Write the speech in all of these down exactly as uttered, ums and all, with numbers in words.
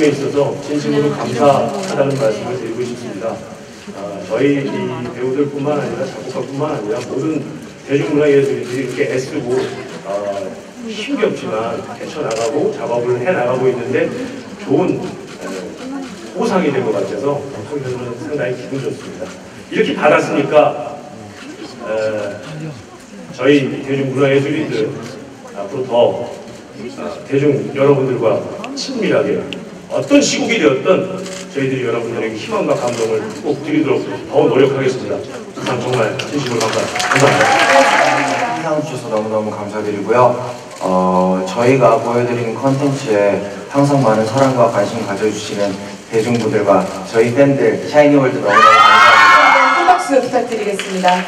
만듦에 있어서 진심으로 감사하다는 말씀을 드리고 싶습니다. 아, 저희 이 배우들뿐만 아니라 작곡가뿐만 아니라 모든 대중문화예술인들이 이렇게 애쓰고 아, 힘겹지만 헤쳐나가고 작업을 해나가고 있는데 좋은 에, 보상이 된 것 같아서 한편으로는 상당히 기분 좋습니다. 이렇게 받았으니까 에, 저희 대중문화예술인들 앞으로 더 어, 대중 여러분들과 친밀하게 어떤 시국이 되었든 저희들이 여러분들에게 희망과 감동을 꼭 드리도록 더 노력하겠습니다. 항상 정말 진심으로 감사합니다. 인상 주셔서 너무너무 감사드리고요. 어, 저희가 보여드리는 컨텐츠에 항상 많은 사랑과 관심 가져주시는 대중분들과 저희 팬들 샤이니월드 너무너무 감사합니다. 큰 박수 부탁드리겠습니다.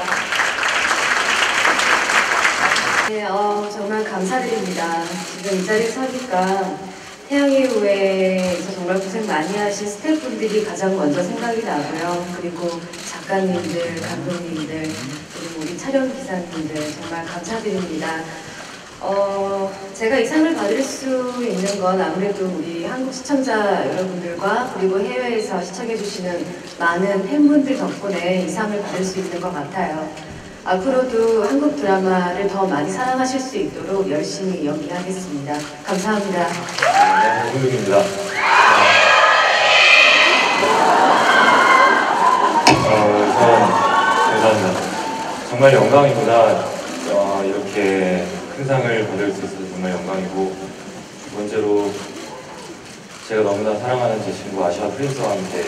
네, 어, 정말 감사드립니다. 지금 이 자리에 서니까 태양의 후예에서 정말 고생 많이 하신 스태프분들이 가장 먼저 생각이 나고요. 그리고 작가님들, 감독님들, 그리고 우리 촬영 기사님들 정말 감사드립니다. 어, 제가 이 상을 받을 수 있는 건 아무래도 우리 한국 시청자 여러분들과 그리고 해외에서 시청해주시는 많은 팬분들 덕분에 이 상을 받을 수 있는 것 같아요. 앞으로도 한국 드라마를 더 많이 사랑하실 수 있도록 열심히 연기하겠습니다. 감사합니다. 네, 홍윤입니다. 어, 우선 감사합니다. 정말 영광입니다. 어, 이렇게 큰 상을 받을 수 있어서 정말 영광이고, 두 번째로 제가 너무나 사랑하는 제 친구 아시아 프린스와 함께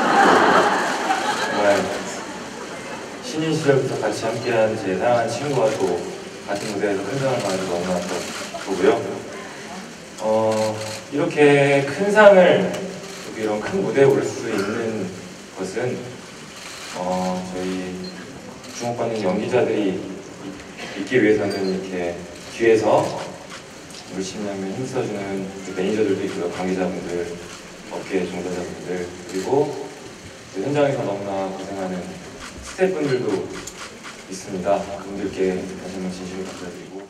정말 신인 시절부터 같이 함께한 제 사랑하는 친구와 또 같은 무대에서 큰 상을 받아서 너무나 좋고요. 어, 이렇게 큰 상을 이런 큰 무대에 올 수 있는 것은 어, 저희 주목받는 연기자들이 있기 위해서는 이렇게 뒤에서 열심히 하면 힘써주는 매니저들도 있고요, 관계자분들, 업계 종사자분들, 그리고 현장에서 너무나 고생하는 스태프분들도 있습니다. 그분들께 다시 한번 진심을 감사드리고